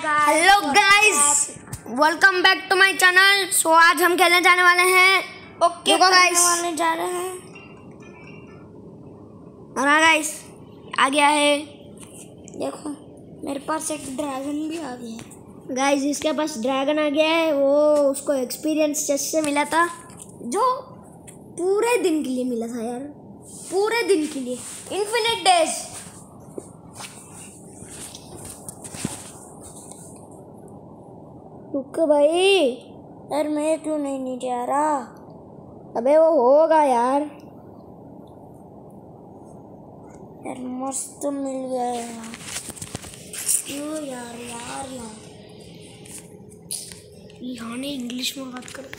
Hello guys, welcome back to my channel. So आज हम खेलने जाने वाले हैं। ओके गाइस, वाले जा रहे हैं। और हाँ गाइस, आ गया है। देखो मेरे पास एक ड्रैगन भी आ गया है। गाइस इसके पास ड्रैगन आ गया है। वो उसको एक्सपीरियंस चेस्ट से मिला था, जो पूरे दिन के लिए मिला था यार, पूरे दिन के लिए, इन्फिनिट डेज। रुक भाई, यार मैं क्यों नहीं नीचे आ रहा? अबे वो होगा यार। यार मस्त मिल गया यार। क्यों यार यहाँ ने इंग्लिश में बात कर।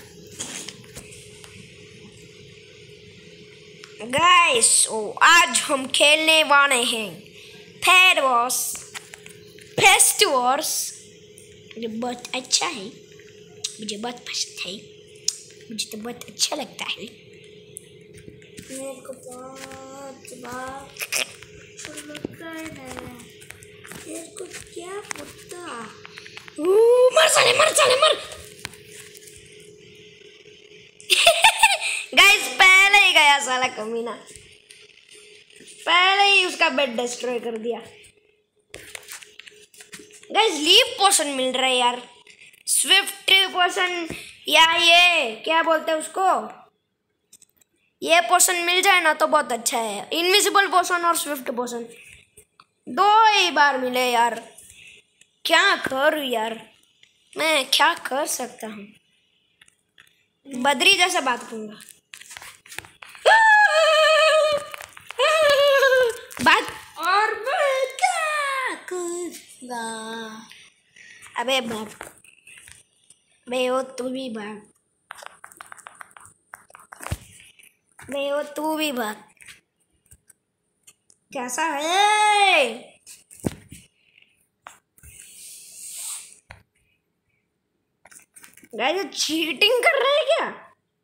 गाइस आज हम खेलने वाले हैं फेड वॉर्स, फेस्ट वॉर्स। मुझे बहुत अच्छा है, मुझे बहुत पसंद है, मुझे तो बहुत अच्छा लगता है। मेरे को बहुत बात लगता है। मेरे को क्या पता। मर साले। गाइस पहले ही गया साला कमीना, पहले ही उसका बेड डिस्ट्रॉय कर दिया। गाइस लीव पोशन मिल रहा है यार, स्विफ्ट पोशन, या ये क्या बोलते हैं उसको, ये पोशन मिल जाए ना तो बहुत अच्छा है। इनविजिबल पोशन और स्विफ्ट पोशन दो ही बार मिले यार। क्या करूं यार, मैं क्या कर सकता हूँ। बद्री जैसा बात करूंगा। बात और मैं क्या करूँगा? अबे भाग, बे वो तू भी भाग, बे वो तू भी भाग। कैसा है? गाइस चीटिंग कर रहे हैं क्या?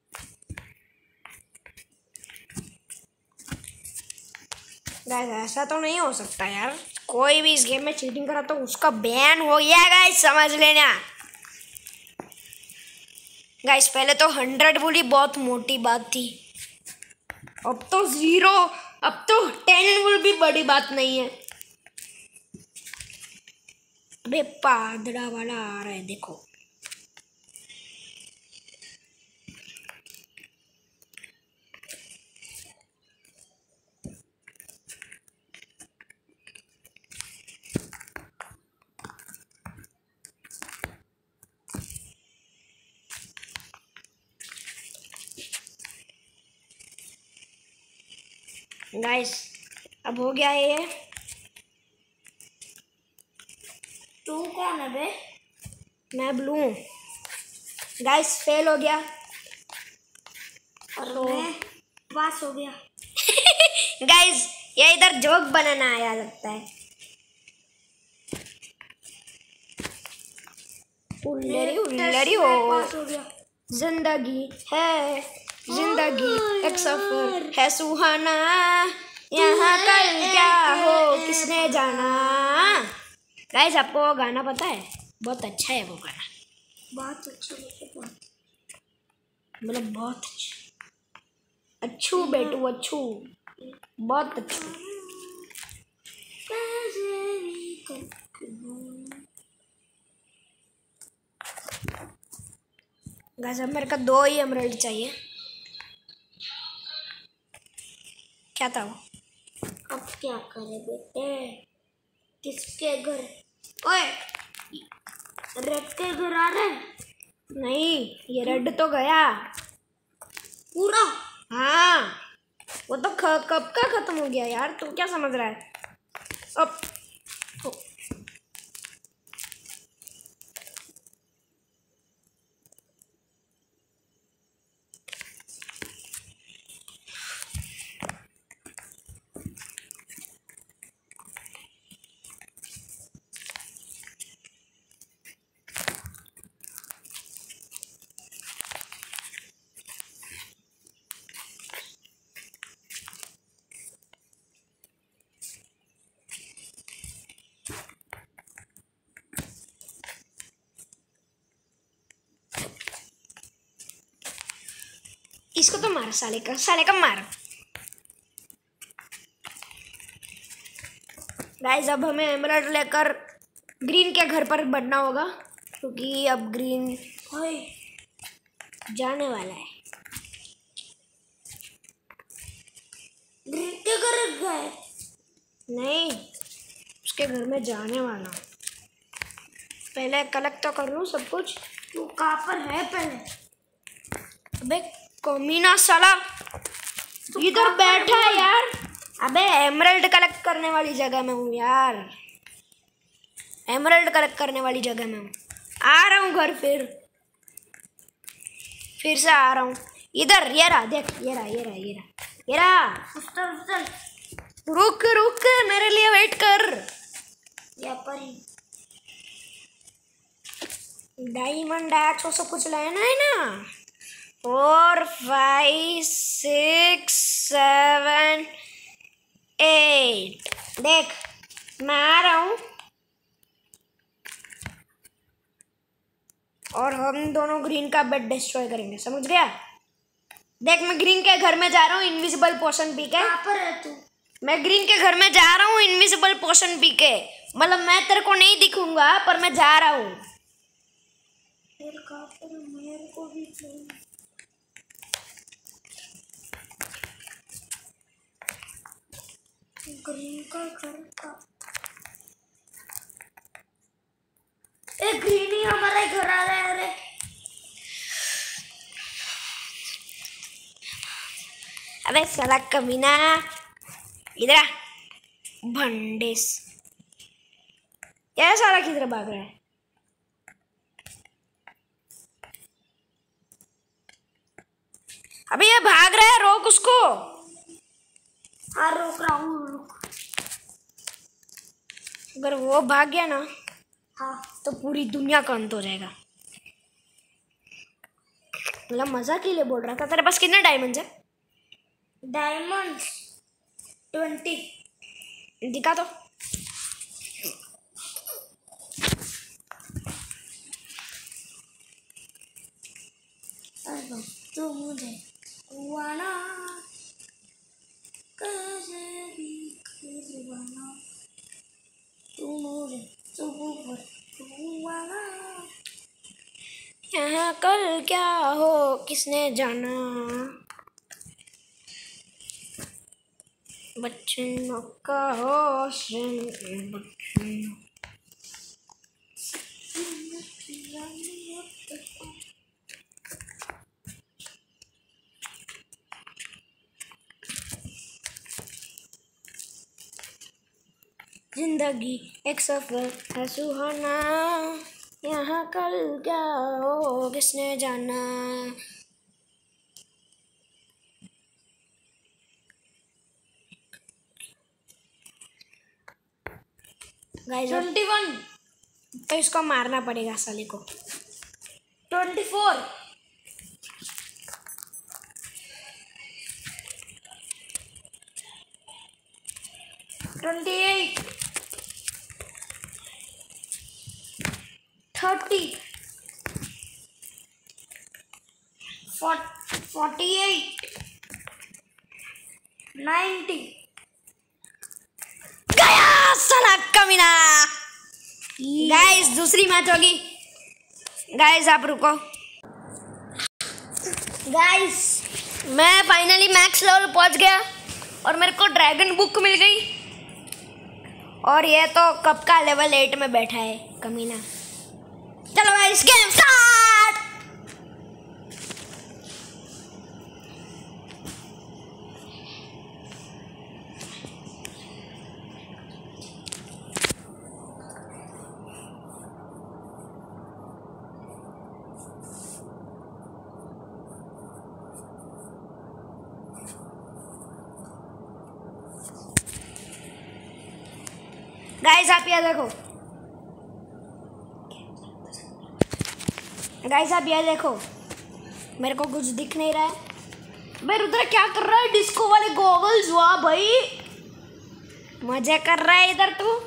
गाइस ऐसा तो नहीं हो सकता यार, कोई भी इस गेम में चीटिंग करा तो उसका बैन हो गया। गाइस समझ लेना। गाइस पहले तो 100 बुली बहुत मोटी बात थी, अब तो 0, अब तो 10 बुल भी बड़ी बात नहीं है। अबे पादड़ा वाला आ रहा है देखो। गाइस अब हो गया है ये। तू कौन है बे? मैं ब्लू हूँ। गाइस फेल हो गया और तो मैं पास हो गया। गाइस ये इधर जोक बनाना आया लगता है। उल्लरी हो, पास हो गया। जिंदगी है, जिंदगी एक सफर है सुहाना, यहाँ कल क्या हो किसने जाना। गाइस आपको वो गाना पता है? बहुत अच्छा है वो गाना, बहुत अच्छा लगता है। मतलब बहुत अच्छा। अच्छू बेटू अच्छू, बहुत अच्छू। गाइस अब मेरे को 2 ही एमराल्ड चाहिए। क्या था वो? अब क्या करे बेटे? किसके घर? ओए रेड के घर आ रहे? नहीं ये रेड तो गया पूरा। हाँ वो तो कब का खत्म हो गया यार, तू क्या समझ रहा है? अब इसको तो मार, साले का मार। गाइस अब हमें एमराल्ड लेकर ग्रीन के घर पर बढ़ना होगा, क्योंकि अब ग्रीन जाने वाला है। ग्रीन के घर गए? नहीं, उसके घर में जाने वाला हूँ। पहले कलेक्ट तो कर लूँ सब कुछ। तू कहाँ पर है पहले? अबे कमीना साला, इधर बैठा है यार। अबे एमराल्ड कलेक्ट करने वाली जगह में हूँ यार, एमराल्ड कलेक्ट करने वाली जगह में हूँ। आ रहा हूँ घर, फिर से आ रहा हूँ इधर। ये रहा, देख, ये रहा। उछल रुक मेरे लिए वेट कर। यहाँ पर ही डायमंड एक्स वो सब कुछ लेना है ना। 4 5 6 7 8 देख, मैं आ रहा हूँ और हम दोनों ग्रीन का बेड डिस्ट्रॉय करेंगे, समझ गया? देख मैं ग्रीन के घर में जा रहा हूँ इनविजिबल पोशन पी के। कहाँ पर है तू? मैं ग्रीन के घर में जा रहा हूँ इनविजिबल पोशन पी के। मतलब मैं तेरे को नहीं दिखूंगा, पर मैं जा रहा हूँ। फिर कहाँ पर है? मेरे को भी चाहिए। ग्रीन का घर का ग्रीन ही हमारे घर आ रहा है। अरे अबे साला कमीना, इधर आ भंडेस। क्या सारा किधर भाग रहा है? अबे ये भाग रहा है, रोक उसको। हाँ रोक रहा हूँ, रुक। अगर वो भाग गया ना, हाँ तो पूरी दुनिया का अंत हो जाएगा। मतलब मजाक के लिए बोल रहा था। तेरे पास कितने डायमंड्स है? डायमंड 20। दिखा तो। तू मुझे वाना कैसे भी खुशवाना, तू मुझे वाना। यहाँ कल क्या हो किसने जाना, बच्चों का होश बच्चों। जिंदगी एक सफर है सुहाना, यहाँ कल क्या हो किसने जाना। गाइस 21 तो इसको मारना पड़ेगा साले को। 24 28 30 48 90। गया साला कमीना। गाइस दूसरी मैच होगी। गाइस आप रुको। गाइस मैं फाइनली मैक्स लेवल पहुंच गया और मेरे को ड्रैगन बुक मिल गई। और ये तो कब का लेवल 8 में बैठा है कमीना। चलो गाइस गेम स्टार्ट। गाइस आप ये देखो, गाइस आप ये देखो, मेरे को कुछ दिख नहीं रहा है। भाई रुद्र क्या कर रहा है? डिस्को वाले गॉगल्स, वाह भाई मजे कर रहा है इधर तू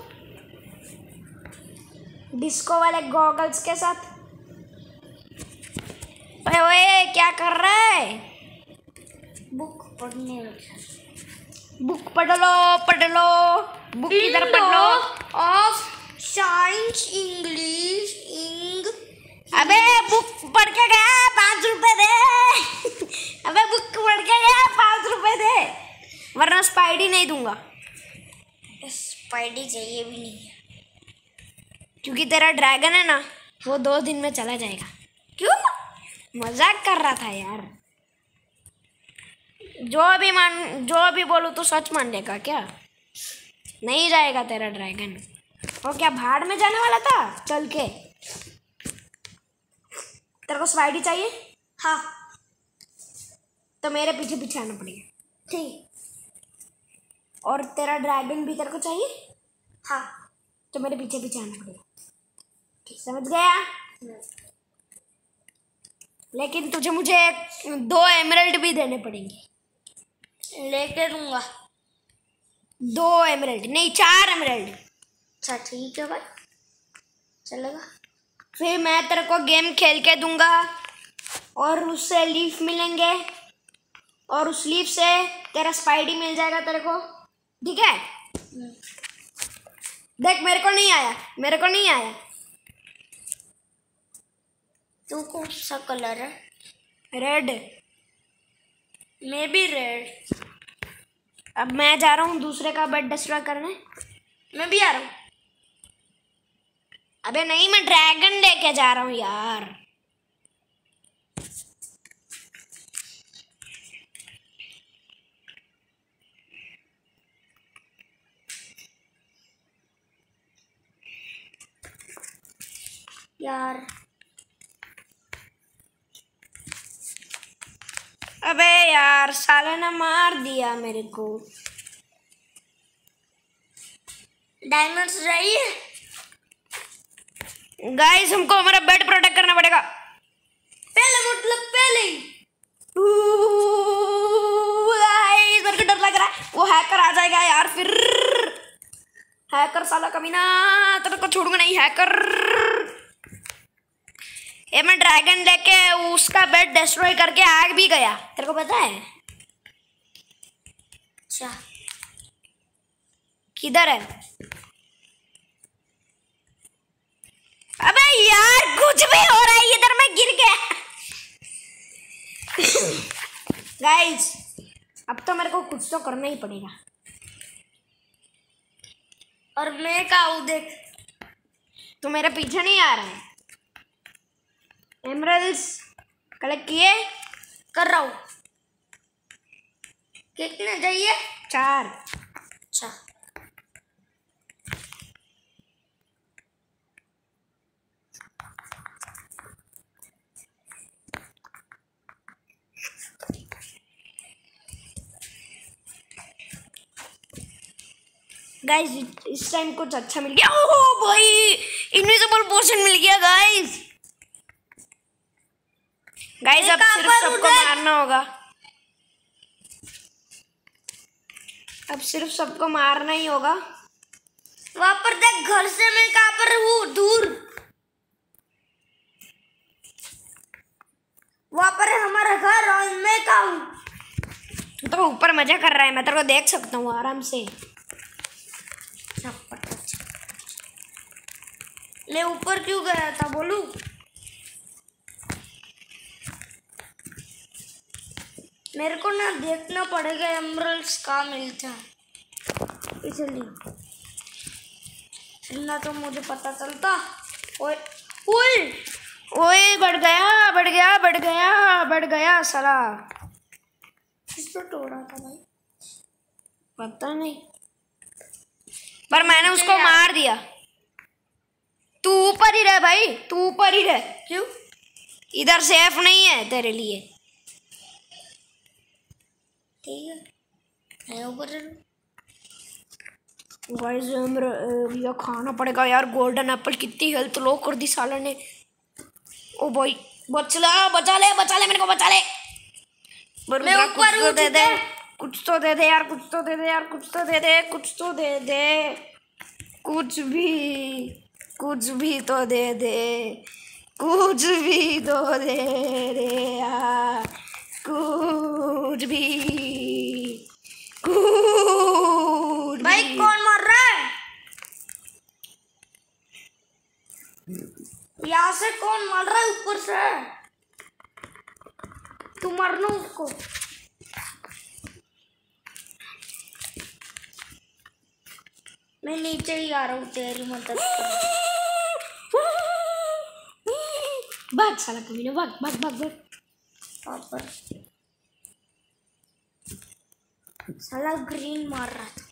डिस्को वाले गॉगल्स के साथ। ओए ओए क्या कर रहा है? पढ़ने लगा। बुक पढ़ लो बुक इधर पढ़ लो। ऑफ साइंस इंग्लिश इंग। अबे बुक पढ़ के गया 5 रुपए दे। अबे बुक पढ़ के गया 5 रुपए दे, वरना स्पाइडी नहीं दूंगा। स्पाइडी चाहिए भी नहीं है, क्योंकि तेरा ड्रैगन है ना, वो 2 दिन में चला जाएगा। क्यों? मजाक कर रहा था यार। जो भी बोलूँ तो सच मान लेगा क्या? नहीं जाएगा तेरा ड्रैगन। वो क्या भाड़ में जाने वाला था चल के? तेरे को स्पाइडी चाहिए? हाँ। तो मेरे पीछे पीछे आना पड़ेगा। ठीक। और तेरा ड्रैगन भी तेरे को चाहिए? हाँ। तो मेरे पीछे पीछे आना पड़ेगा। समझ गया? लेकिन तुझे मुझे 2 एमराल्ड भी देने पड़ेंगे। लेके दूंगा। 2 एमराल्ड नहीं, 4 एमराल्ड। अच्छा ठीक है भाई, चलेगा। फिर मैं तेरे को गेम खेल के दूंगा और उससे लीफ मिलेंगे, और उस लीफ से तेरा स्पाइडी मिल जाएगा तेरे को। ठीक है? देख मेरे को नहीं आया। तू कौन सा कलर है? रेड। मैं भी रेड। अब मैं जा रहा हूँ दूसरे का बेड डिस्ट्रॉय करने। मैं भी आ रहा हूँ। अबे नहीं, मैं ड्रैगन लेके जा रहा हूँ यार। अबे यार साले ने मार दिया मेरे को। डायमंड्स चाहिए गाइस, हमको हमारा बेड प्रोटेक्ट करना पड़ेगा। पहले गाइस मेरे को डर लग रहा है, वो हैकर आ जाएगा यार। फिर हैकर साला कमीना, तेरे को छोड़ूंगा नहीं हैकर। ये मैं ड्रैगन लेके उसका बेड डिस्ट्रॉय करके आग भी गया, तेरे को पता है? अच्छा किधर है? अबे यार कुछ भी हो रहा है इधर, मैं गिर गया। गाइस अब तो मेरे को कुछ तो करना ही पड़ेगा। और मैं का हूँ देख, तो मेरे पीछे नहीं आ रहा है। एमरल्ड्स कलेक्ट किए? कर रहा हूँ। कितने चाहिए? 4। अच्छा गाइस इस टाइम कुछ अच्छा मिल गया। ओह भाई, इनविजिबल पोशन मिल गया गाइस। गाइस अब सिर्फ सबको मारना होगा। अब सिर्फ सबको मारना ही होगा। वहां पर देख, घर से मैं कहाँ पर हूँ, दूर। वहां पर है हमारा घर और मैं कहाँ हूँ। तो ऊपर मजा कर रहा है, मैं तेरे को देख सकता हूँ आराम से। मैं ऊपर क्यों गया था बोलूं? मेरे को ना देखना पड़ेगा एमरल्ड्स कहाँ मिलते हैं, इसलिए फिर ना तो मुझे पता चलता। ओए ओए ओए बढ़ गया साला। किसको तोड़ा था भाई? पता नहीं, पर मैंने उसको मार दिया। तू ऊपर ही रह भाई, तू ऊपर ही रह। क्यों? इधर सेफ नहीं है तेरे लिए। ठीक है, मैं ऊपर गाइस ये खाना पड़ेगा यार। गोल्डन एप्पल कितनी हेल्थ लो कर दी साला ने। ओ भाई बचा ले मेरे को, बचा ले। मैं ऊपर हूँ, दे दे, कुछ तो दे दे यार, कुछ तो दे दे यार, कुछ तो दे दे, कुछ तो दे दे, कुछ भी तो दे दे, कुछ भी तो दे दे यार, कुछ भी, कुछ भाई भी। कौन मर रहा है? यहाँ से कौन मर रहा है? ऊपर से तू मरना उसको। मैं नीचे ही आ रहा हूँ तेरी मदद करने। भाग साला कमीने, भाग भाग भाग भाग। पर साला ग्रीन मार रहा था।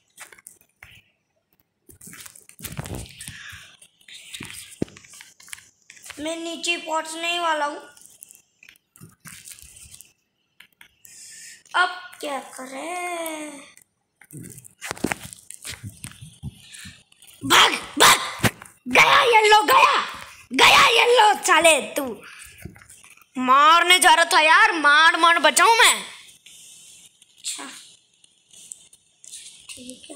मैं नीचे पहुंचने ही वाला हूँ। अब क्या करें? भाग भाग, गया येलो, गया गया येलो। साले तू मारने जा रहा था यार, मार मार बचाऊं मैं। अच्छा ठीक है।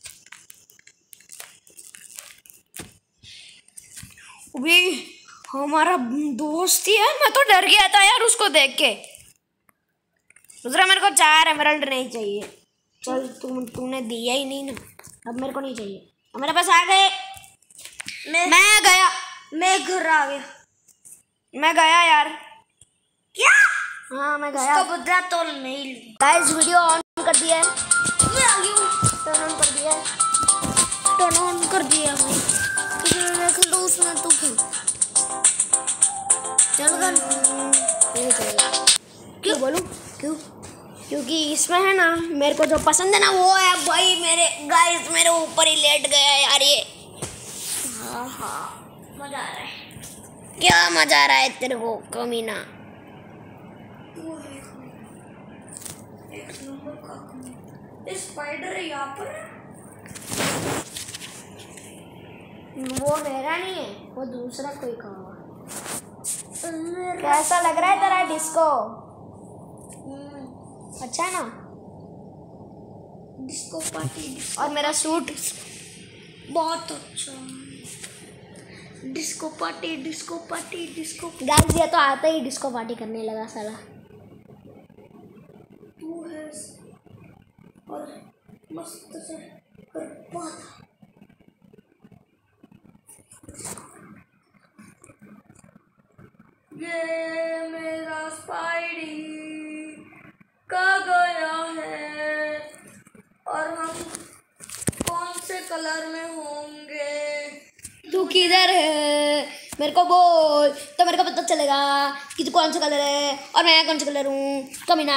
अभी हमारा दोस्त ही है, मैं तो डर गया था यार उसको देख के। दूसरा मेरे को 4 एमराल्ड नहीं चाहिए। चल तूने दिया ही नहीं ना, अब मेरे को नहीं चाहिए। अब मेरे पास आ गए। मैं गया, मैं घर आ गया। मैं गया यार। क्या? हाँ मैं गया। उसका बदला तो मैं ही लूँ। गाइस वीडियो ऑन कर दिया है, मैं आ गई हूँ। टर्न ऑन कर दिया है। टर्न ऑन कर दिया भाई। किसी खेल दो उसमें, तू खेल। चल कर। नहीं चलेगा। क्यों बोलूं? क्यों? क्योंकि इसमें है ना, मेरे को जो पसंद है ना वो है भाई। मेरे गाइस मेरे ऊपर ही लेट गया यार ये। हाँ हाँ मजा आ रहा है। क्या मजा आ रहा है तेरे को कमीना? वो है एक नंबर का। ये स्पाइडर है यहाँ पर। वो मेरा नहीं है, वो दूसरा कोई का होगा। कैसा लग रहा है तेरा डिस्को? अच्छा है ना? Disco party. और मेरा सूट बहुत अच्छा। Disco party disco party disco. Guys ये तो आता ही डिस्को पार्टी करने लगा साला। तू है और मस्त से कर पाता। ये मेरा स्पाइडी का गया है और हम कौन से कलर में होंगे? तू किधर है? मेरे को बोल तो मेरे को पता चलेगा कि तू कौन सा कलर है और मैं कौन सा कलर हूँ। कमीना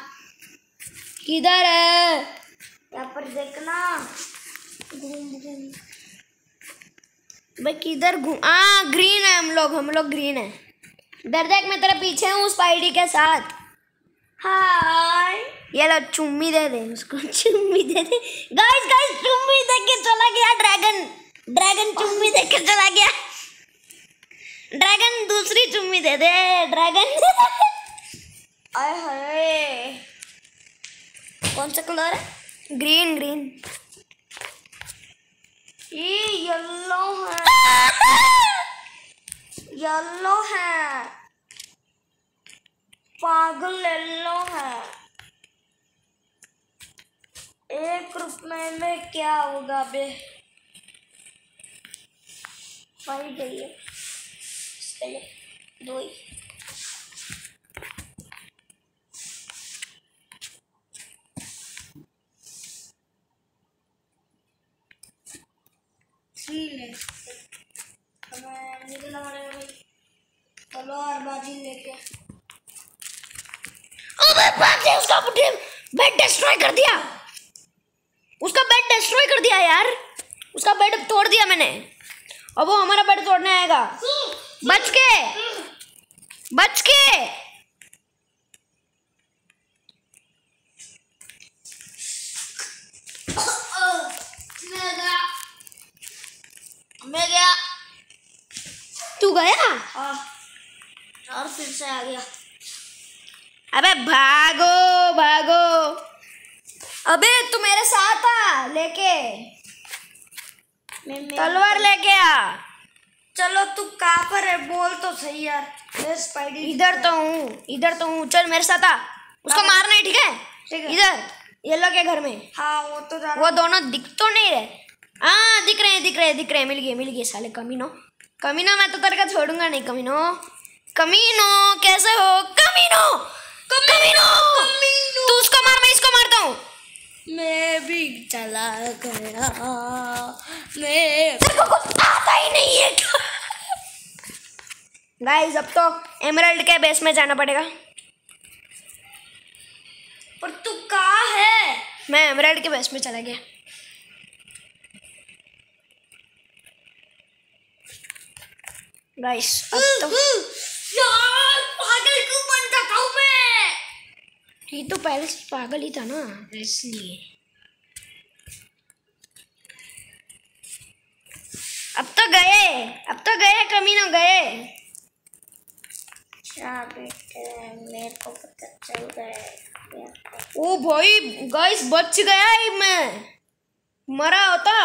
किधर है? यहाँ पर देखना। घूम घूम। भाई किधर घूम? ग्रीन है हम लोग ग्रीन है। इधर देख, मैं तेरे पीछे हूँ स्पाइडी के साथ। हाय। ये लो चुम्मी दे दे उसको, चुम्मी दे दे। गाइस गाइस चुम्मी दे के चला गया ड्रैगन चुम्मी दे के चला गया। ड्रैगन दूसरी चुम्मी दे दे ड्रैगन। आय हाय। कौन सा कलर है? ग्रीन। ये येलो है। येलो है। पागल येलो है। एक रुपए में क्या होगा बे? भाई चाहिए पहले 2 ही। निकलना पड़ेगा भाई। तलवार बाजी लेके। अबे भाग जा, उसका बेड डिस्ट्रॉय कर दिया। उसका बेड डिस्ट्रॉय कर दिया यार, उसका बेड तोड़ दिया मैंने। अब वो हमारा बेड तोड़ने आएगा। बच के मैं गया। तू गया? हाँ और फिर से आ गया। अबे भागो। अबे तू मेरे साथ आ लेके, तलवार लेके आ। चलो तू कहाँ पर है बोल तो सही यार। मैं स्पाइडी इधर तो हूँ चल मेरे साथ आ। उसको मारना है, ठीक है? ठीक है। इधर येलो के घर में। हाँ वो तो जा वो दोनों दिख तो नहीं रहे। हाँ दिख रहे हैं, दिख रहे हैं, दिख रहे हैं। मिल गए साले कमीनो। कमीनो मैं तो तेरे का छोड़ूंगा नहीं। कमीनो कमीनो कैसे हो? कमीनो कमीनो तू उसको मार, मैं इसको मारता हूँ। मैं भी चला गया, मैं तेरे को कुछ आता ही नहीं है। गाइस अब तो एमराल्ड के बेस में जाना पड़ेगा। पर तू कहाँ है? मैं एमराल्ड के बेस में चला गया। गाइस अब तो यार पागल क्यों बन जाता हूँ मैं? ये तो पहले से पागल ही था ना, इसलिए। अब तो गए कमीनो गए। क्या बेटे मेरे को पता चल गया। ओ भाई गाइस बच गया ही, मैं मरा होता।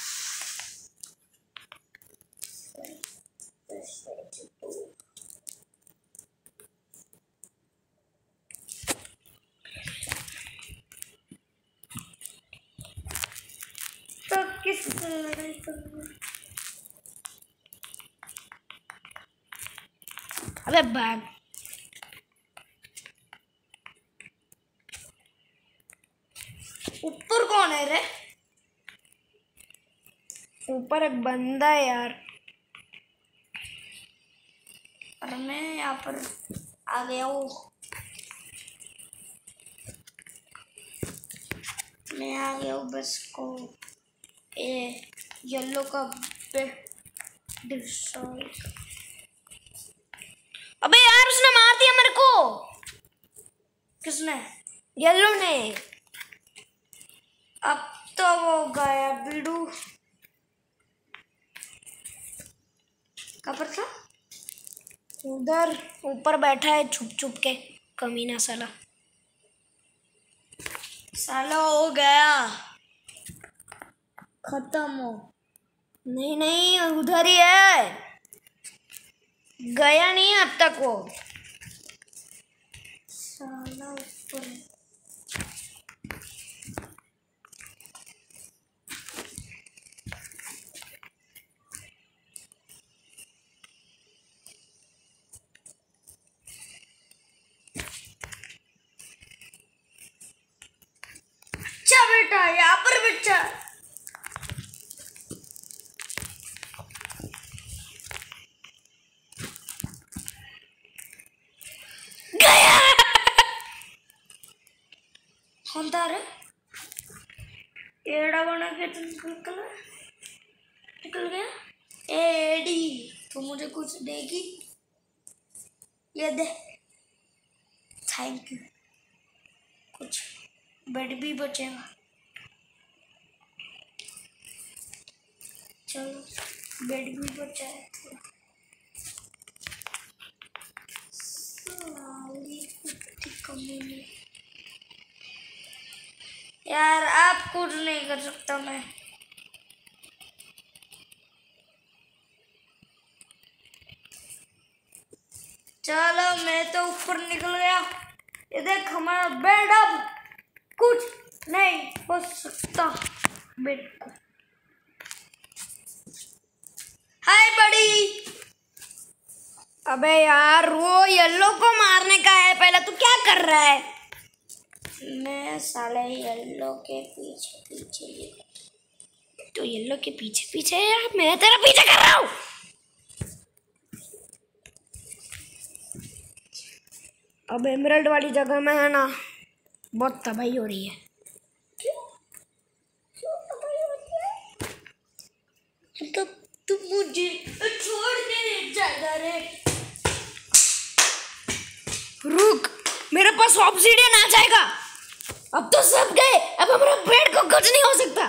तो किस लड़ाई करूँगा? अबे भाग। ऊपर कौन है रे? ऊपर एक बंदा है यार। और मैं यहाँ पर आ गया हूँ। मैं आ गया हूँ बस को येलो का डिस्ट्रॉय। अबे यार उसने मार दिया मेरे को। किसने? येलो ने। अब तो वो गया बीडू। कहाँ पर था? उधर ऊपर बैठा है छुप छुप के, कमीना साला। साला हो गया खत्म हो। नहीं उधर ही है, गया नहीं है अब तक वो। साला ऊपर है। अच्छा बेटा यहाँ पर बच्चा गया। कौन था रे? एड़ा बना के निकल गया। एडी तो मुझे कुछ देगी? ये दे, थैंक यू। कुछ बेड भी बचेगा। चलो बेड भी बचा है थोड़ा। साली कुत्ती कमीनी। यार आप कुछ नहीं कर सकता मैं। चलो मैं तो ऊपर निकल गया। ये देख हमारा बेड अब कुछ नहीं हो सकता बेड को। हाय बड़ी। अबे यार वो येलो को मारने का है, पहले तू क्या कर रहा है? मैं साले येलो के पीछे पीछे। तो येलो के पीछे पीछे यार, मैं तेरा पीछे कर रहा हूँ। अब एमराल्ड वाली जगह में है ना, बहुत तबाही हो रही है। क्यों तबाही होती है? मतलब तुम मुझे छोड़ के नहीं जाएगा रे? रुक, मेरे पास ऑब्सीडियन आ जाएगा। अब तो सब गए, अब हमारा बेड को कुछ नहीं हो सकता।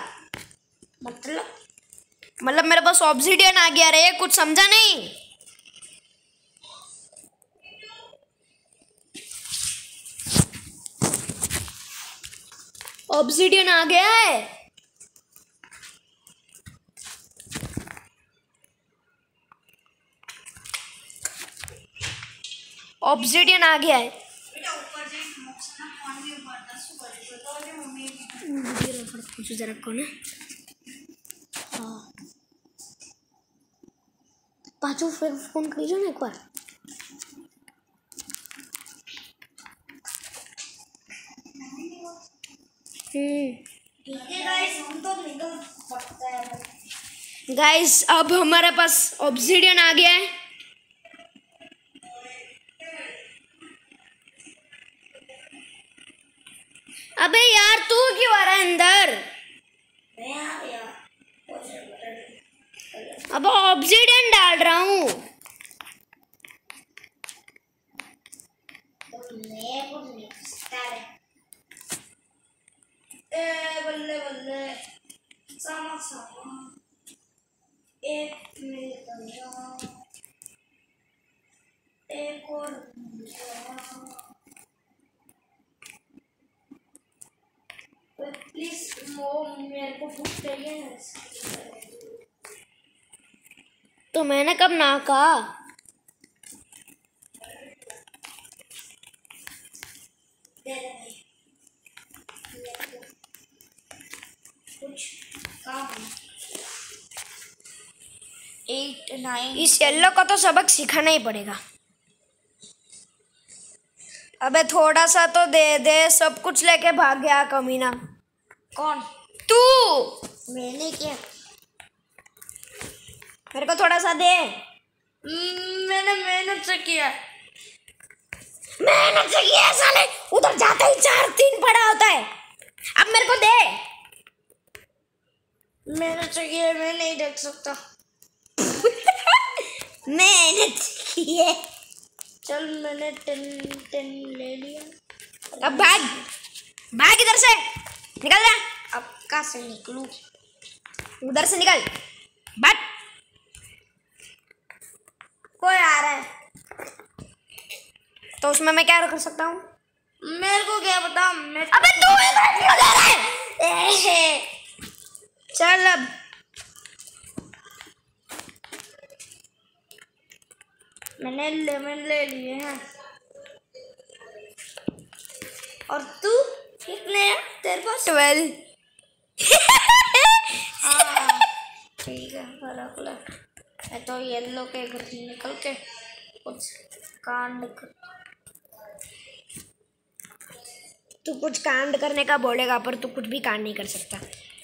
मतलब मेरे पास ऑब्सीडियन आ गया रे, कुछ समझा नहीं? ऑब्सीडियन आ गया है। ऑब्सीडियन आ गया है। कुछ जरा को ना हाँ पाँचों फिर फोन कर लीजिए ना एक बार। हम तो निकल सकते हैं। गाइस अब हमारे पास ऑब्सिडियन आ गया है। अबे यार तू क्यों आ रहा है अंदर? मैं आ गया। अब ऑब्सिडियन डाल रहा हूँ। बल्ले बल्ले सामा सामा एक मिल गया एक और मिल गया। प्लीज वो मेरे को भूख चाहिए ना। तो मैंने कब ना कहा? दे दे भाई कुछ काम 8 9 इस येलो का तो सबक सिखाना ही पड़ेगा। अबे थोड़ा सा तो दे दे, सब कुछ लेके भाग गया कमीना। कौन? तू। मैंने क्या? मेरे को थोड़ा सा दे। मैंने मेहनत से किया। मेहनत से किया साले, उधर जाते ही 4-3 पड़ा होता है। अब मेरे को दे। मेहनत से किया, मैं नहीं देख सकता। मेहनत की है। चल मैंने 10 ले लिया। अब भाग भाग, इधर से निकल जा। अब कहाँ से निकलूं? उधर से निकल, बट कोई आ रहा है तो उसमें मैं क्या कर सकता हूँ? मेरे को क्या पता। मैं अबे तू इधर क्यों जा रहा है? चल अब मैंने लेमन ले लिए हैं। और तू कितने हैं तेरे पास? 12। हाँ ठीक है, रख ले। मैं तो येलो के घर से निकल के कुछ कांड कर। तू कुछ कांड करने का बोलेगा पर तू कुछ भी कांड नहीं कर सकता।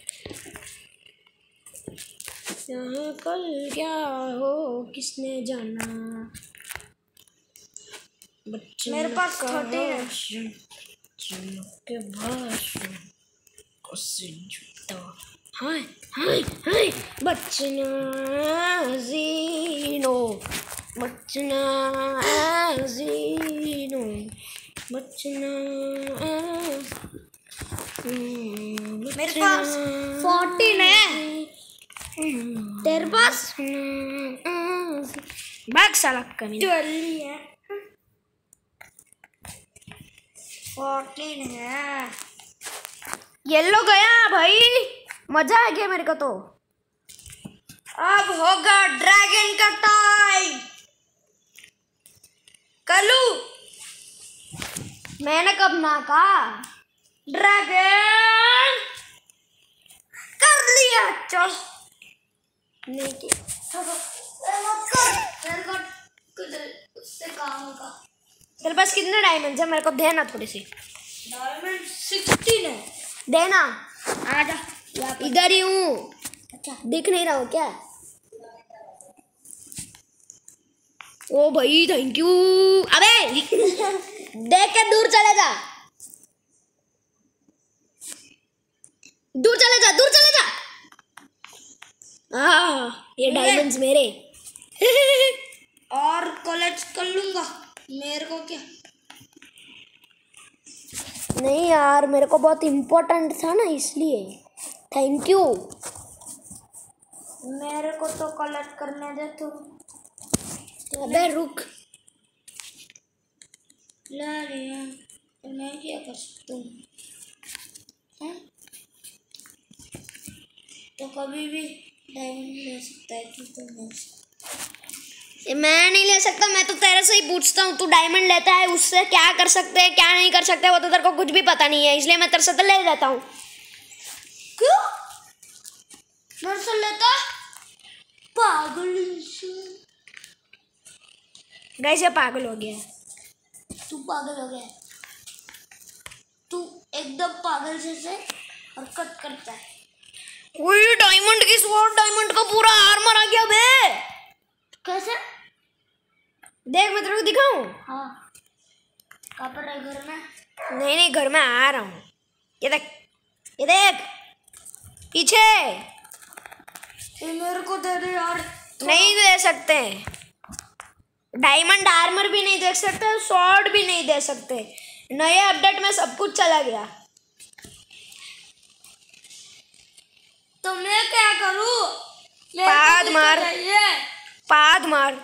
यहाँ कल क्या हो किसने जाना। मेरे पास 30 है। के भाषण उससे जुटा। हाय हाय हाय बचना जीनो, बचना जीनो, बचना। मेरे पास 14 है। तेरे पास? भाग साला कमीना। 12 है। 14 है। येलो गया भाई, मजा आ गया मेरे को तो। अब होगा ड्रैगन का टाइम। कलू मैंने कब ना कहा? ड्रैगन कर लिया। चल नहीं कि मेरे को कुछ उससे काम होगा। तेरे पास कितने डायमंड है? मेरे को देना थोड़ी सी। डायमंड 16 है। देना। आजा इधर ही हूँ। अच्छा दिख नहीं रहा हूँ क्या? ओ भाई थैंक यू। अबे देख के दूर चले जा, दूर चले जा, दूर चले जा। ये डायमंड्स मेरे। और कॉलेज कर लूंगा। मेरे को क्या? नहीं यार मेरे को बहुत इम्पोर्टेंट था ना इसलिए थैंक यू। मेरे को तो कलेक्ट करने दे तू। अबे रुक। ले लिया तो मैं क्या कर सकता हूँ? हैं? तो कभी भी डायमंड ले सकता है तू तो नहीं। मैं नहीं ले सकता, मैं तो तेरे से ही पूछता हूँ। तू डायमंड लेता है उससे क्या कर सकते हैं क्या नहीं कर सकते, वो तो तेरे को कुछ भी पता नहीं है, इसलिए मैं तेरे से तो ले लेता हूँ। क्यों मेरे से लेता पागल इंसान। गाइस ये पागल हो गया है। तू पागल हो गया, तू एकदम पागल जैसे हरकत करता है। ओए डायमंड की स्वॉर्ड, डायमंड का पूरा आर्मर आ गया बे। कैसे? देख मैं तेरे को दिखाऊं? हाँ, कहाँ पर है? घर में? नहीं नहीं, घर में आ रहा हूँ। ये देख, ये देख पीछे। ये मेरे को दे दे यार। नहीं दे सकते, डायमंड आर्मर भी नहीं दे सकते, स्वॉर्ड भी नहीं दे सकते। नए अपडेट में सब कुछ चला गया। तो मैं क्या करूं? पाद मार, पाद मार।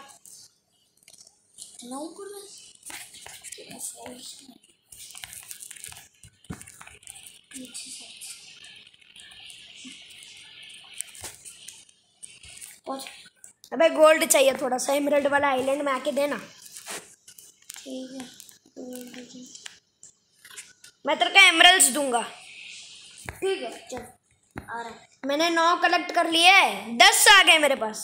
अबे गोल्ड चाहिए थोड़ा सा, एमराल्ड वाला आइलैंड में आके देना। ठीक है, मैं तेरे को एमराल्ड्स दूंगा। ठीक है, चल आ रहा है। मैंने 9 कलेक्ट कर लिए, 10 आ गए मेरे पास।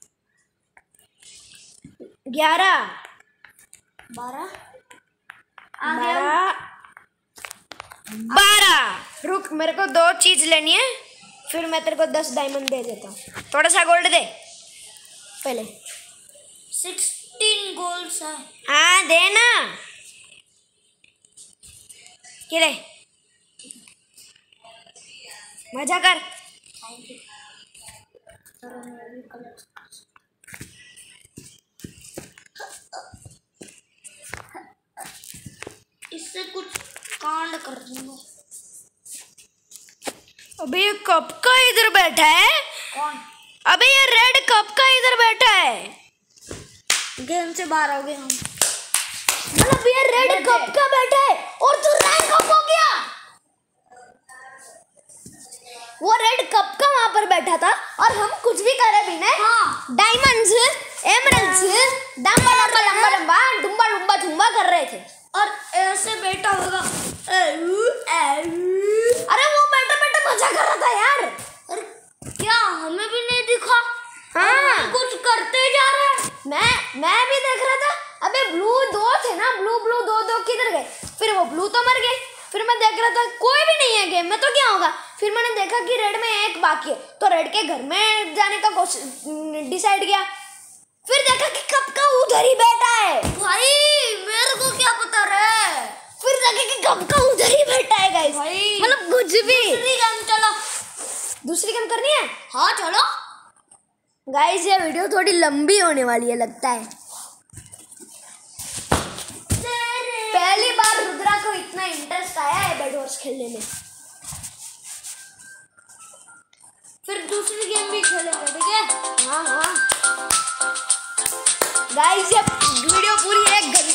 11 12 12। रुक, मेरे को 2 चीज लेनी है, फिर मैं तेरे को 10 डायमंड दे देता हूँ। थोड़ा सा गोल्ड दे पहले। 16 गोल्स है। हाँ देना। ये ले, मजा कर। इससे कुछ कांड कर दूंगा। अबे ये कब का इधर बैठा है? कौन? अबे ये रेड कब का इधर बैठा है? गेम से बाहर हो गए हम। मतलब ये रेड कब का बैठा है और तू रैंक अप हो गया? वो रेड कब का वहां पर बैठा था और हम कुछ भी करे भी नहीं। हाँ। डायमंड्स, एमराल्ड्स, लंबा लंबा लंबा लंबा डुम्बा डुम्बा डुम्बा कर रहे थे और ऐसे बैठा होगा। अरे वो बैठे बैठे मजा कर रहा था यार। अरे क्या हमें भी नहीं दिखा? हाँ, कुछ करते जा रहे हैं। मैं भी देख रहा था। अबे ब्लू 2 थे ना, ब्लू ब्लू 2 किधर गए? फिर वो ब्लू तो मर गए। फिर मैं देख रहा था कोई भी नहीं है गेम में, तो क्या होगा? फिर मैंने देखा कि रेड में एक बाकी है, तो रेड के घर में जाने का डिसाइड किया। फिर देखा कि कब का उधर ही बैठा है। भाई मेरे को क्या पता रे? फिर देखा कि कब का उधर ही बैठा है गाइस। भाई मतलब कुछ भी। दूसरी गेम चलो। दूसरी गेम करनी है? हाँ चलो। गाइस ये वीडियो थोड़ी लंबी होने वाली है लगता है। पहली बार रुद्रा को इतना इंटरेस्ट आया है बेड वॉर्स खेलने में। फिर दूसरी गेम भी खेलेंगे, ठीक है? हाँ हाँ गाइस ये वीडियो पूरी 1 घंटे